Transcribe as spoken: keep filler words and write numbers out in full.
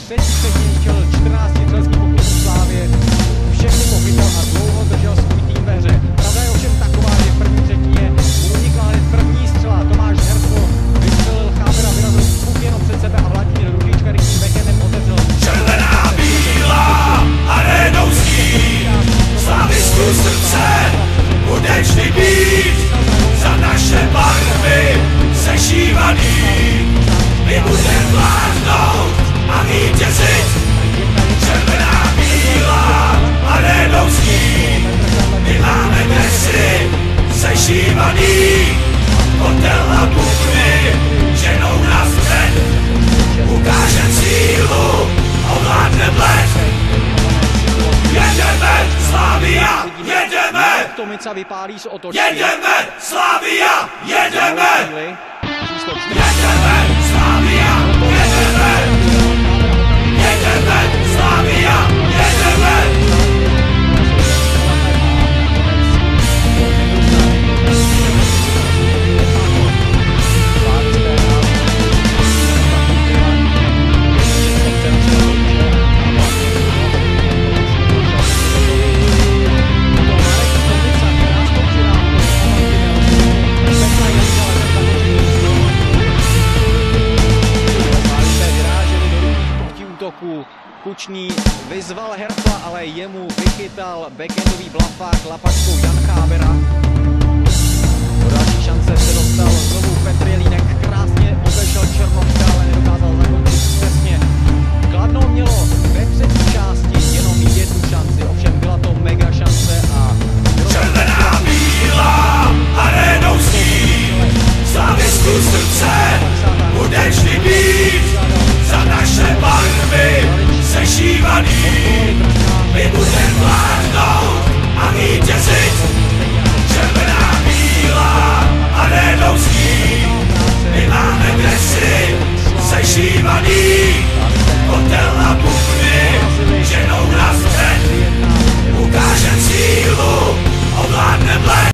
třetí třetině čelil čtrnáctistřelecký pokus Slávě. Všechny pochytal a dlouho držel svůj tým ve hře. Pravda je ovšem taková, že v první třetině mu unikla hned první střela. Tomáš Hercl vystřelil, Chábera vyrazil puk jenom před sebe a Vladimír Růžička rychlým backendem otevřel. Červená, bílá, arénou zní, Slavisku srdce, bude vždy být za naše barvy sešívaný. My budem vládnout a vítězit. Červená, bílá, arénou zní, my máme dresy sešívaný. Hotel a bukny ženou nás před, ukáže sílu, ovládne bled. Jedeme, Slavia, jedeme! Tomica vypálí z otočky. Jedeme, Slavia, jedeme! Jedeme, Slavia, jedeme! Jedeme, Slavia, jedeme! Kučný vyzval Hercla, ale jemu vychytal backendový blafák lapačkou Jan Chábera. Do další šance se dostal znovu Petr Jelínek, krásně obešel Černoška, ale nedokázal zakončit přesně. Kladno mělo ve třetí části jenom jednu šanci, ovšem byla to mega šance a... Červená, bílá, arénou zní, Slavisku srdce, bude vždy být za naše barvy sešívaný. My budem vládnout a vítězit.